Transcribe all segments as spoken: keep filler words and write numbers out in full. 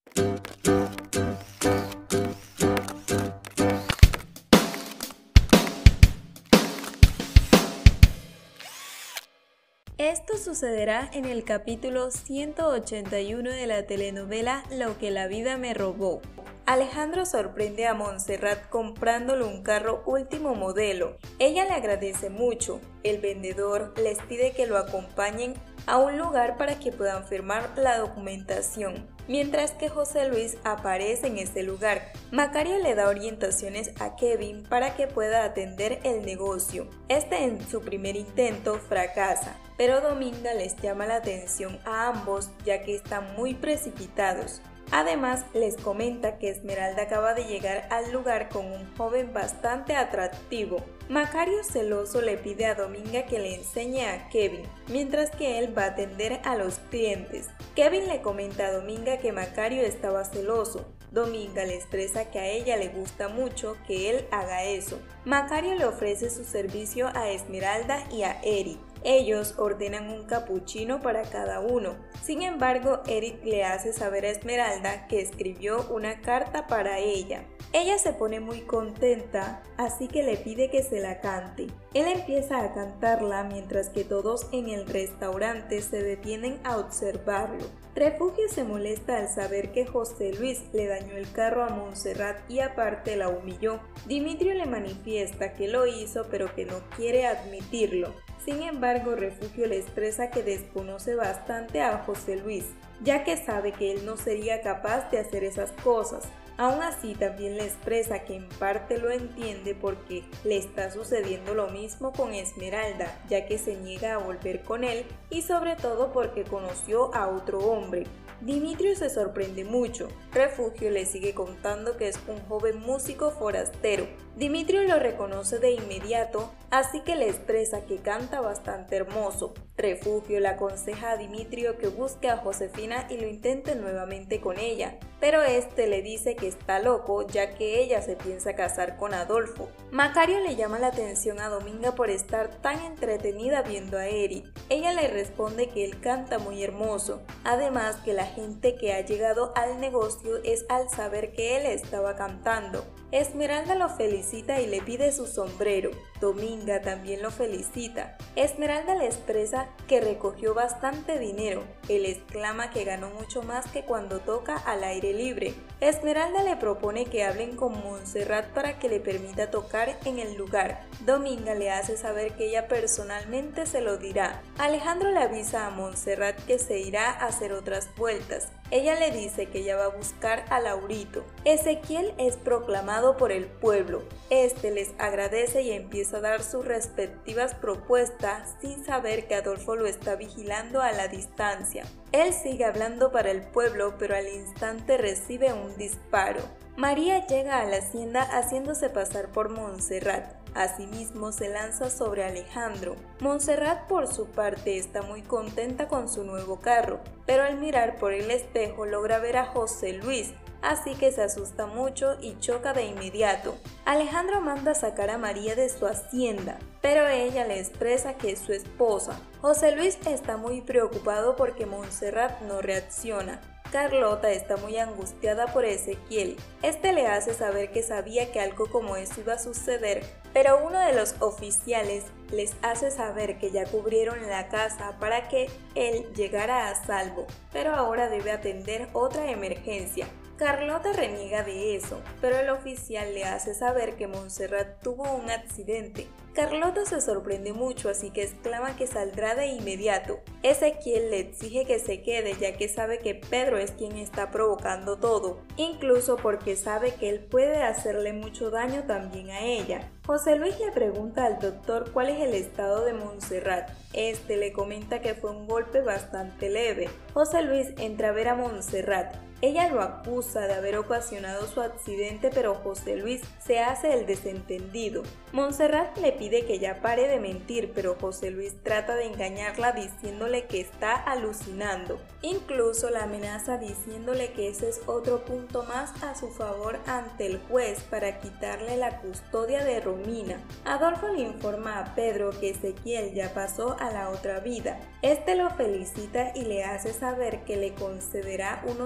Esto sucederá en el capítulo ciento ochenta y uno de la telenovela Lo que la vida me robó. Alejandro sorprende a Montserrat comprándole un carro último modelo. Ella le agradece mucho. El vendedor les pide que lo acompañen a un lugar para que puedan firmar la documentación. Mientras que José Luis aparece en ese lugar, Macario le da orientaciones a Kevin para que pueda atender el negocio. Este en su primer intento fracasa, pero Dominga les llama la atención a ambos ya que están muy precipitados. Además, les comenta que Esmeralda acaba de llegar al lugar con un joven bastante atractivo. Macario celoso le pide a Dominga que le enseñe a Kevin, mientras que él va a atender a los clientes. Kevin le comenta a Dominga que Macario estaba celoso. Dominga le expresa que a ella le gusta mucho que él haga eso. Macario le ofrece su servicio a Esmeralda y a Eric. Ellos ordenan un capuchino para cada uno. Sin embargo, Eric le hace saber a Esmeralda que escribió una carta para ella. Ella se pone muy contenta, así que le pide que se la cante. Él empieza a cantarla mientras que todos en el restaurante se detienen a observarlo. Refugio se molesta al saber que José Luis le dañó el carro a Montserrat y aparte la humilló. Dimitrio le manifiesta que lo hizo pero que no quiere admitirlo. Sin embargo, Refugio le expresa que desconoce bastante a José Luis, ya que sabe que él no sería capaz de hacer esas cosas. Aún así, también le expresa que en parte lo entiende porque le está sucediendo lo mismo con Esmeralda, ya que se niega a volver con él y sobre todo porque conoció a otro hombre. Dimitrio se sorprende mucho. Refugio le sigue contando que es un joven músico forastero. Dimitrio lo reconoce de inmediato, así que le expresa que canta bastante hermoso. Refugio le aconseja a Dimitrio que busque a Josefina y lo intente nuevamente con ella, pero este le dice que está loco ya que ella se piensa casar con Adolfo. Macario le llama la atención a Dominga por estar tan entretenida viendo a Eric. Ella le responde que él canta muy hermoso, además que la gente que ha llegado al negocio es al saber que él estaba cantando. Esmeralda lo felicita y le pide su sombrero. Dominga también lo felicita. Esmeralda le expresa que recogió bastante dinero. Él exclama que ganó mucho más que cuando toca al aire libre. Esmeralda le propone que hablen con Montserrat para que le permita tocar en el lugar. Dominga le hace saber que ella personalmente se lo dirá. Alejandro le avisa a Montserrat que se irá a hacer otras vueltas. Ella le dice que ella va a buscar a Laurito. Ezequiel es proclamado por el pueblo. Este les agradece y empieza a dar sus respectivas propuestas sin saber que Adolfo lo está vigilando a la distancia. Él sigue hablando para el pueblo, pero al instante recibe un disparo. María llega a la hacienda haciéndose pasar por Montserrat. Asimismo se lanza sobre Alejandro. Montserrat por su parte está muy contenta con su nuevo carro, pero al mirar por el espejo logra ver a José Luis, así que se asusta mucho y choca de inmediato. Alejandro manda a sacar a María de su hacienda, pero ella le expresa que es su esposa. José Luis está muy preocupado porque Montserrat no reacciona. Carlota está muy angustiada por Ezequiel. Este le hace saber que sabía que algo como eso iba a suceder, pero uno de los oficiales les hace saber que ya cubrieron la casa para que él llegara a salvo, pero ahora debe atender otra emergencia. Carlota reniega de eso, pero el oficial le hace saber que Montserrat tuvo un accidente. Carlota se sorprende mucho, así que exclama que saldrá de inmediato. Ezequiel le exige que se quede ya que sabe que Pedro es quien está provocando todo, incluso porque sabe que él puede hacerle mucho daño también a ella. José Luis le pregunta al doctor cuál es el estado de Montserrat. Este le comenta que fue un golpe bastante leve. José Luis entra a ver a Montserrat. Ella lo acusa de haber ocasionado su accidente, pero José Luis se hace el desentendido. Montserrat le pide que ya pare de mentir, pero José Luis trata de engañarla diciéndole que está alucinando. Incluso la amenaza diciéndole que ese es otro punto más a su favor ante el juez para quitarle la custodia de Romina. Adolfo le informa a Pedro que Ezequiel ya pasó a la otra vida. Este lo felicita y le hace saber que le concederá unos días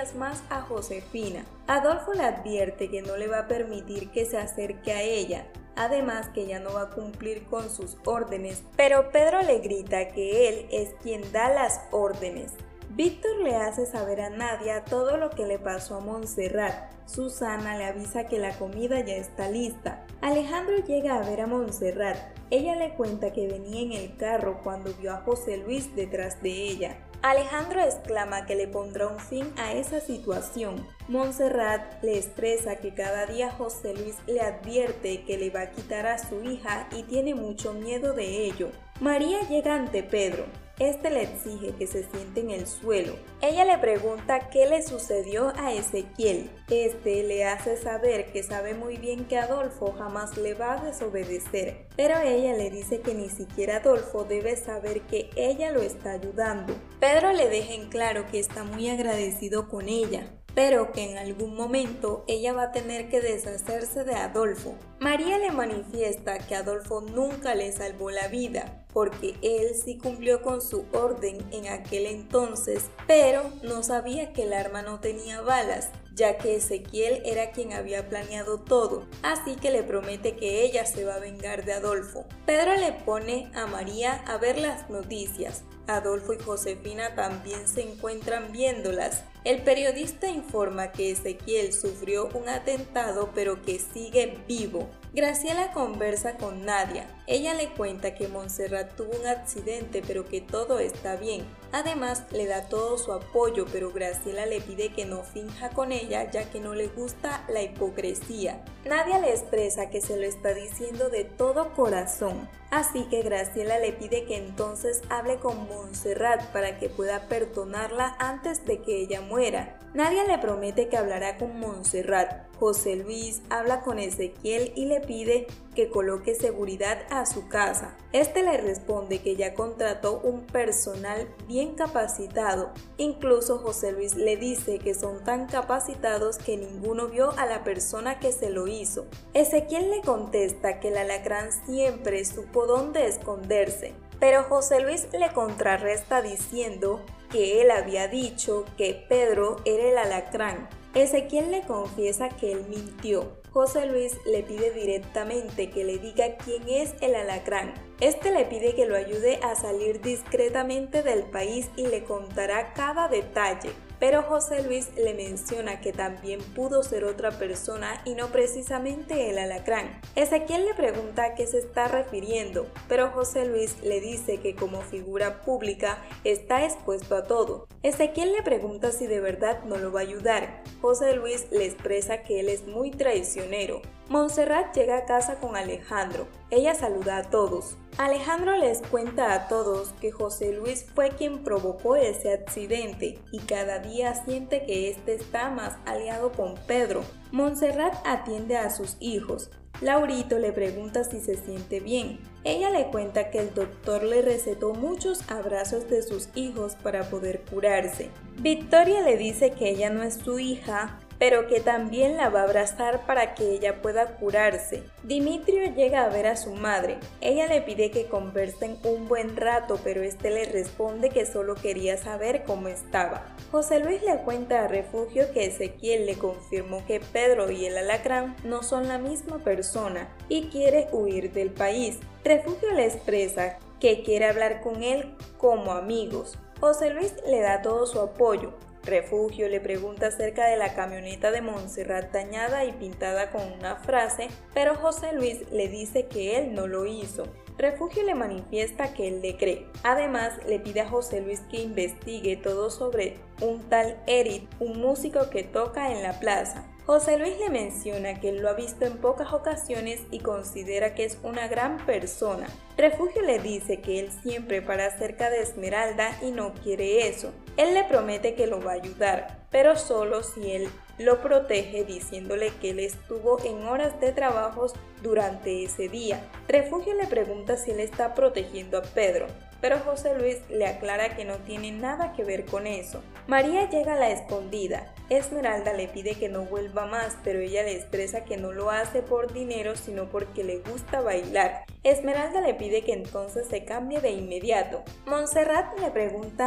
días más a Josefina. Adolfo le advierte que no le va a permitir que se acerque a ella, además que ella no va a cumplir con sus órdenes, pero Pedro le grita que él es quien da las órdenes. Víctor le hace saber a Nadia todo lo que le pasó a Montserrat. Susana le avisa que la comida ya está lista. Alejandro llega a ver a Montserrat. Ella le cuenta que venía en el carro cuando vio a José Luis detrás de ella. Alejandro exclama que le pondrá un fin a esa situación. Montserrat le expresa que cada día José Luis le advierte que le va a quitar a su hija y tiene mucho miedo de ello. María llega ante Pedro. Este le exige que se siente en el suelo. Ella le pregunta qué le sucedió a Ezequiel. Este le hace saber que sabe muy bien que Adolfo jamás le va a desobedecer, pero ella le dice que ni siquiera Adolfo debe saber que ella lo está ayudando. Pedro le deja en claro que está muy agradecido con ella, pero que en algún momento ella va a tener que deshacerse de Adolfo. María le manifiesta que Adolfo nunca le salvó la vida, porque él sí cumplió con su orden en aquel entonces, pero no sabía que el arma no tenía balas, ya que Ezequiel era quien había planeado todo, así que le promete que ella se va a vengar de Adolfo. Pedro le pone a María a ver las noticias. Adolfo y Josefina también se encuentran viéndolas. El periodista informa que Ezequiel sufrió un atentado pero que sigue vivo. Graciela conversa con Nadia. Ella le cuenta que Montserrat tuvo un accidente pero que todo está bien. Además le da todo su apoyo, pero Graciela le pide que no finja con ella ya que no le gusta la hipocresía. Nadia le expresa que se lo está diciendo de todo corazón. Así que Graciela le pide que entonces hable con Montserrat para que pueda perdonarla antes de que ella muera. Nadia le promete que hablará con Montserrat. José Luis habla con Ezequiel y le pide que coloque seguridad a su casa. Este le responde que ya contrató un personal bien capacitado. Incluso José Luis le dice que son tan capacitados que ninguno vio a la persona que se lo hizo. Ezequiel le contesta que el alacrán siempre supo dónde esconderse, pero José Luis le contrarresta diciendo que él había dicho que Pedro era el alacrán. Ezequiel le confiesa que él mintió. José Luis le pide directamente que le diga quién es el alacrán. Este le pide que lo ayude a salir discretamente del país y le contará cada detalle. Pero José Luis le menciona que también pudo ser otra persona y no precisamente el alacrán. Ezequiel le pregunta a qué se está refiriendo, pero José Luis le dice que como figura pública está expuesto a todo. Ezequiel le pregunta si de verdad no lo va a ayudar. José Luis le expresa que él es muy traicionero. Montserrat llega a casa con Alejandro. Ella saluda a todos. Alejandro les cuenta a todos que José Luis fue quien provocó ese accidente y cada día siente que este está más aliado con Pedro. Montserrat atiende a sus hijos. Laurito le pregunta si se siente bien. Ella le cuenta que el doctor le recetó muchos abrazos de sus hijos para poder curarse. Victoria le dice que ella no es su hija, pero que también la va a abrazar para que ella pueda curarse. Dimitrio llega a ver a su madre. Ella le pide que conversen un buen rato, pero este le responde que solo quería saber cómo estaba. José Luis le cuenta a Refugio que Ezequiel le confirmó que Pedro y el alacrán no son la misma persona y quiere huir del país. Refugio le expresa que quiere hablar con él como amigos. José Luis le da todo su apoyo. Refugio le pregunta acerca de la camioneta de Montserrat dañada y pintada con una frase, pero José Luis le dice que él no lo hizo. Refugio le manifiesta que él le cree. Además, le pide a José Luis que investigue todo sobre un tal Eric, un músico que toca en la plaza. José Luis le menciona que él lo ha visto en pocas ocasiones y considera que es una gran persona. Refugio le dice que él siempre para cerca de Esmeralda y no quiere eso. Él le promete que lo va a ayudar, pero solo si él lo protege diciéndole que él estuvo en horas de trabajos durante ese día. Refugio le pregunta si él está protegiendo a Pedro, pero José Luis le aclara que no tiene nada que ver con eso. María llega a la escondida. Esmeralda le pide que no vuelva más, pero ella le expresa que no lo hace por dinero, sino porque le gusta bailar. Esmeralda le pide que entonces se cambie de inmediato. Montserrat le pregunta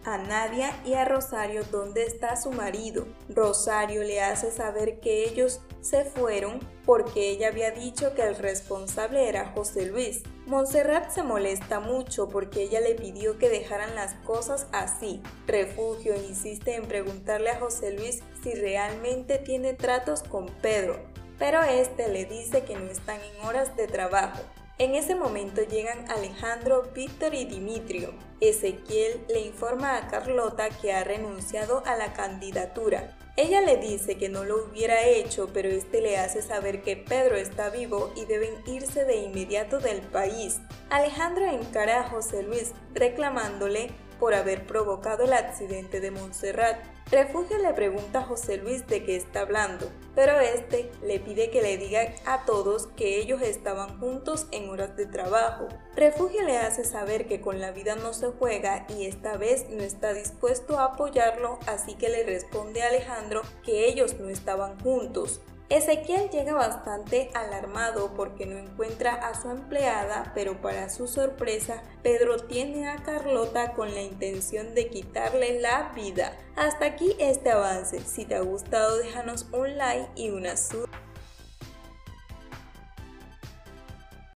a Nadia y a Rosario dónde está su marido. Rosario le hace saber que ellos se fueron porque ella había dicho que el responsable era José Luis. Montserrat se molesta mucho porque ella le pidió que dejaran las cosas así. Refugio insiste en preguntarle a José Luis si realmente tiene tratos con Pedro, pero este le dice que no están en horas de trabajo. En ese momento llegan Alejandro, Víctor y Dimitrio. Ezequiel le informa a Carlota que ha renunciado a la candidatura. Ella le dice que no lo hubiera hecho, pero este le hace saber que Pedro está vivo y deben irse de inmediato del país. Alejandro encara a José Luis reclamándole por haber provocado el accidente de Montserrat. Refugio le pregunta a José Luis de qué está hablando, pero este le pide que le diga a todos que ellos estaban juntos en horas de trabajo. Refugio le hace saber que con la vida no se juega y esta vez no está dispuesto a apoyarlo, así que le responde a Alejandro que ellos no estaban juntos. Ezequiel llega bastante alarmado porque no encuentra a su empleada, pero para su sorpresa, Pedro tiene a Carlota con la intención de quitarle la vida. Hasta aquí este avance. Si te ha gustado, déjanos un like y una sub.